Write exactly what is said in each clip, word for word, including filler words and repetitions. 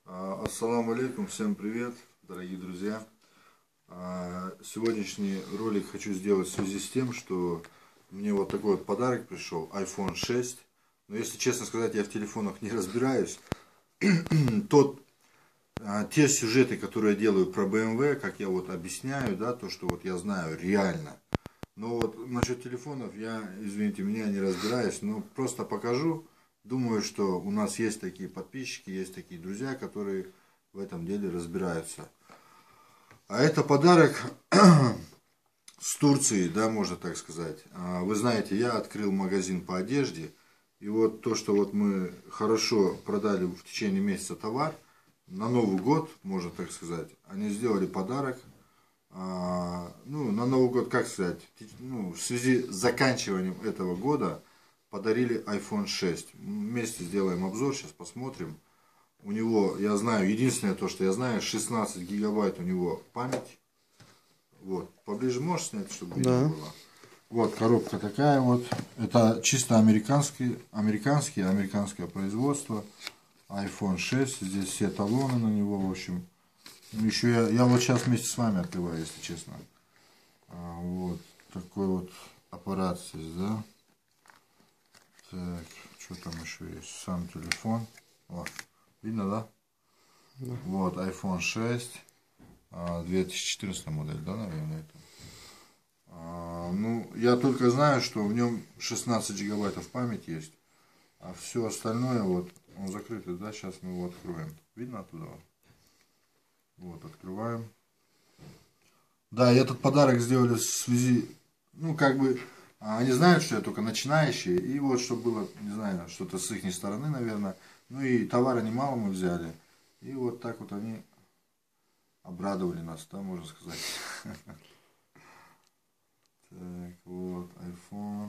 Ассаламу алейкум, всем привет, дорогие друзья. Сегодняшний ролик хочу сделать в связи с тем, что мне вот такой вот подарок пришел, айфон шесть. Но если честно сказать, я в телефонах не разбираюсь. Тот, те сюжеты, которые я делаю про бэ эм вэ, как я вот объясняю, да, то, что вот я знаю реально. Но вот насчет телефонов я, извините меня, не разбираюсь, но просто покажу. Думаю, что у нас есть такие подписчики, есть такие друзья, которые в этом деле разбираются. А это подарок с Турции, да, можно так сказать. Вы знаете, я открыл магазин по одежде. И вот то, что вот мы хорошо продали в течение месяца товар, на Новый год, можно так сказать, они сделали подарок. Ну, на Новый год, как сказать, ну, в связи с заканчиванием этого года подарили айфон шесть. Вместе сделаем обзор, сейчас посмотрим. У него, я знаю, единственное то, что я знаю, шестнадцать гигабайт у него память. Вот, поближе можешь снять, чтобы видно да. было. Вот коробка такая вот. Это чисто американский, американский, американское производство. айфон шесть. Здесь все талоны на него, в общем. Еще я, я вот сейчас вместе с вами открываю, если честно. А, вот такой вот аппарат здесь, да. Так, что там еще есть? Сам телефон. О, видно, да? Да. Вот, айфон шесть. две тысячи четырнадцатая модель, да, наверное, это. А, ну, я только знаю, что в нем шестнадцать гигабайтов память есть. А все остальное, вот, он закрытый, да, сейчас мы его откроем. Видно оттуда? Вот, открываем. Да, и этот подарок сделали в связи, ну, как бы, они знают, что я только начинающий, и вот, чтобы было, не знаю, что-то с их стороны, наверное. Ну, и товара немало мы взяли. И вот так вот они обрадовали нас, да, можно сказать. Так, вот, iPhone.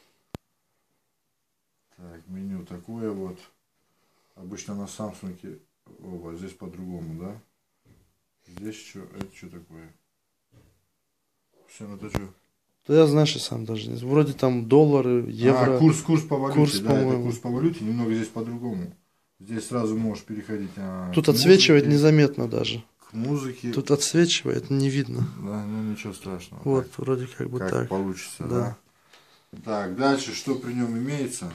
Так, меню такое вот. Обычно на Samsung, оба, здесь по-другому, да? Здесь что, это что такое? Все, ну это что? Да я знаю, что сам даже не знаю. Вроде там доллары, евро. А, курс, курс по валюте, курс, да, это курс по валюте, немного здесь по-другому. Здесь сразу можешь переходить. А, Тут отсвечивает музыке, незаметно даже. К музыке. Тут отсвечивает, не видно. Да, ну ничего страшного. Вот, так, вроде как бы как так. получится, да. да. Так, дальше, что при нем имеется?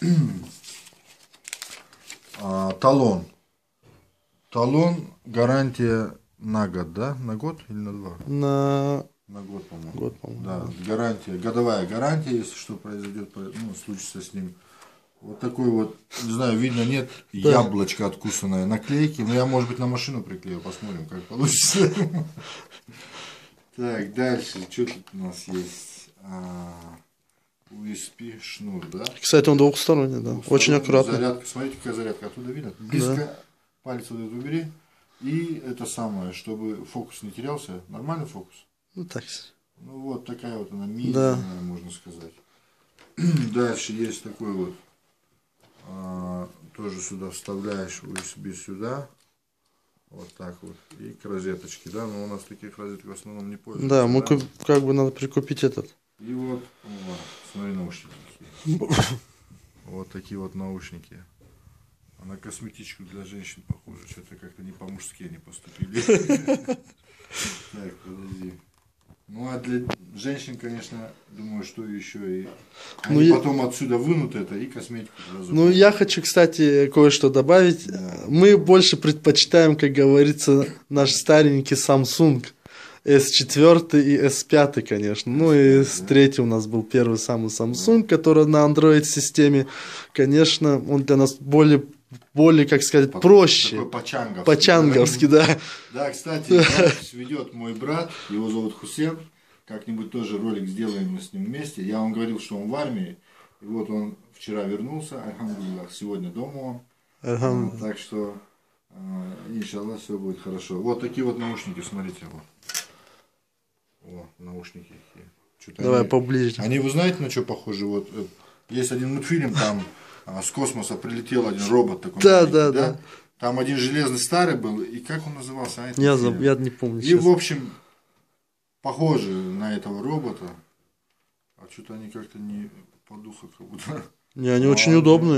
а, талон. Талон, гарантия на год, да? На год или на два? На... На год, по-моему. Год, по-моему. Да, гарантия, годовая гарантия, если что произойдет, ну, случится с ним. Вот такой вот, не знаю, видно, нет, да. Яблочко откусанное, наклейки. Но я, может быть, на машину приклею, посмотрим, как получится. Так, дальше, что тут у нас есть? ю эс би шнур, да? Кстати, он двухсторонний, да, очень аккуратно. Зарядка, смотрите, какая зарядка, оттуда видно. Близко, палец вот этот убери. И это самое, чтобы фокус не терялся. Нормальный фокус? Ну так. Ну вот такая вот она медленная, да. Можно сказать. Дальше есть такой вот. А, тоже сюда вставляешь ю эс би сюда. Вот так вот. И к розеточке, да. Но у нас таких розеток в основном не пользуются. Да, мы да? как бы надо прикупить этот. И вот, о, смотри, наушники. Вот такие вот наушники. А на косметичку для женщин похоже. Что-то как-то не по-мужски они поступили. Так, подожди. Ну а для женщин, конечно, думаю, что еще и они ну, потом я... отсюда вынут это и косметику. Ну я хочу, кстати, кое-что добавить. Да. Мы больше предпочитаем, как говорится, наш старенький Samsung эс четыре и эс пять, конечно. Ну и эс три у нас был первый самый Samsung, да. Который на Android системе, конечно, он для нас более более, как сказать, по, проще. По-чанговски. По-чанговски, да. Да, да, кстати, ведет мой брат, его зовут Хусен. Как-нибудь тоже ролик сделаем мы с ним вместе. Я вам говорил, что он в армии. И вот он вчера вернулся, альхамдулиллах, сегодня дома он. А, так что, а, иншаллах, все будет хорошо. Вот такие вот наушники, смотрите. Вот. О, наушники. Давай они, поближе. Они, вы знаете, на что похожи? Вот есть один мультфильм, там с космоса прилетел один робот такой. Да, да, да, да. Там один железный старый был, и как он назывался? А, я, заб... я не помню. И, сейчас. В общем, похожи на этого робота. А что-то они как-то не по духу как будто. Не, они а, очень удобные.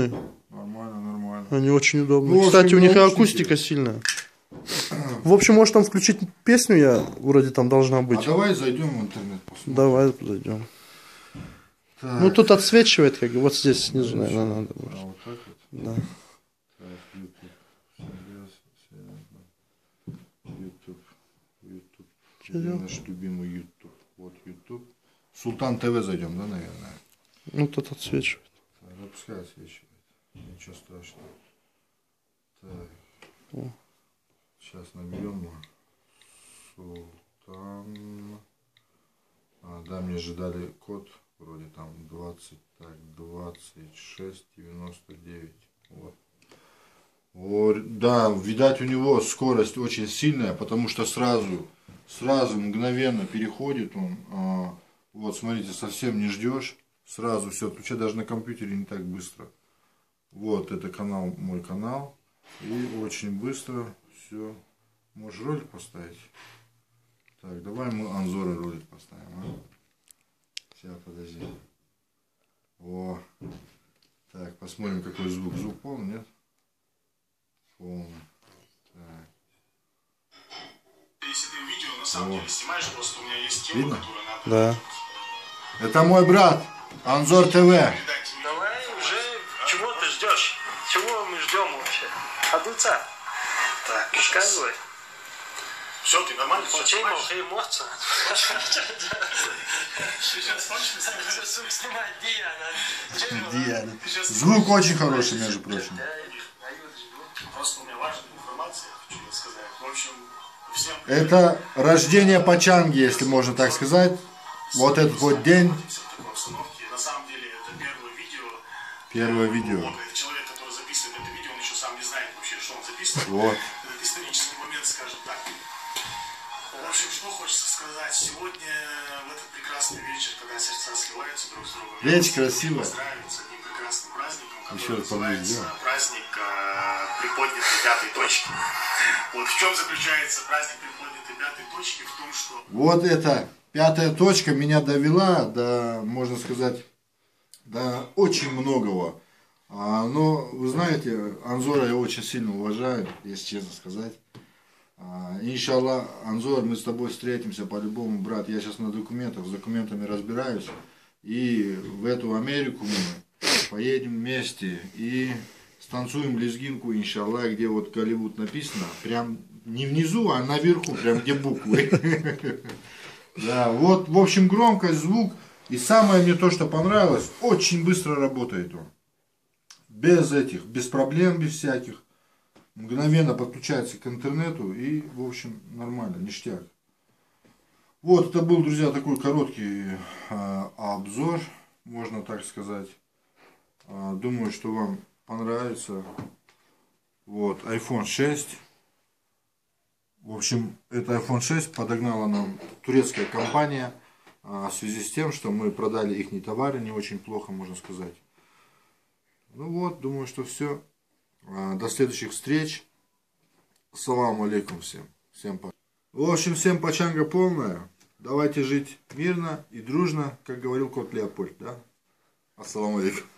Нормально, нормально. Они очень удобны. Ну, Кстати, у них и наушники. акустика сильная. В общем, может там включить песню, я вроде там должна быть. А давай зайдем в интернет посмотрим. Давай зайдем. Так. Ну тут отсвечивает, как бы, вот здесь снизу, наверное, надо. А, вот так вот? Да. Так, YouTube. YouTube. YouTube. Где наш любимый YouTube? Вот YouTube. Султан ТВ зайдем, да, наверное? Ну тут отсвечивает. Так, да, пускай отсвечивает. Ничего страшного. Так. О. Сейчас наберем. Султан. А, да, мне же дали код. Вроде там двадцать, так, двадцать шесть девяносто девять. Вот. О, да, видать у него скорость очень сильная, потому что сразу, сразу мгновенно переходит он. А, вот, смотрите, совсем не ждешь. Сразу все отключать, даже на компьютере не так быстро. Вот, это канал, мой канал. И очень быстро все. Можешь ролик поставить? Так, давай мы Анзора ролик поставим, а? Сейчас, подожди. О. Так, посмотрим, какой звук. Звук полный, нет? Полный. Так. Если ты видео на самом О. деле снимаешь, просто у меня есть тема, Видно? которую надо... Да. Это мой брат, Анзор ТВ. передать. Давай уже, чего ты ждешь? Чего мы ждем вообще? Одуца, Так, рассказывай. Все, ты нормально сейчас Очень снимаешь? много эмоций. Сейчас хочешь Снимать Диана. Диана. Звук очень хороший, между прочим. Просто у меня важная информация, хочу я сказать. В общем, всем... Это рождение Пачанги, если можно так сказать. Вот этот вот день. В такой обстановке. На самом деле, это первое видео. Первое видео. Вот, это человек, который записывает это видео, он еще сам не знает вообще, что он записывает. Вот. Этот исторический момент, скажем так. В общем, что хочется сказать. Сегодня, в этот прекрасный вечер, когда сердца сливаются друг с другом, Видите, красиво. поздравить с одним прекрасным праздником, который Еще раз называется поближе, праздник э, приподнятой пятой точки. Вот в чем заключается праздник приподнятой пятой точки? В том, что... Вот эта пятая точка меня довела до, можно сказать, до очень многого. А, но, вы знаете, Анзора я очень сильно уважаю, если честно сказать. А, иншаллах, Анзор, мы с тобой встретимся по-любому, брат. Я сейчас на документах, с документами разбираюсь. И в эту Америку мы поедем вместе и станцуем лезгинку, иншаллах, где вот Голливуд написано. Прям не внизу, а наверху, прям где буквы. Да, вот, в общем, громкость, звук. И самое мне то, что понравилось, очень быстро работает он. Без этих, без проблем, без всяких. Мгновенно подключается к интернету и, в общем, нормально, ништяк. Вот, это был, друзья, такой короткий э, обзор, можно так сказать. Э, думаю, что вам понравится. Вот, айфон шесть. В общем, это айфон шесть подогнала нам турецкая компания э, в связи с тем, что мы продали их товары не очень плохо, можно сказать. Ну вот, думаю, что все. До следующих встреч. Ассаламу алейкум всем. Всем пока. В общем, всем пачанга полная. Давайте жить мирно и дружно, как говорил кот Леопольд, да? Ассаламу алейкум.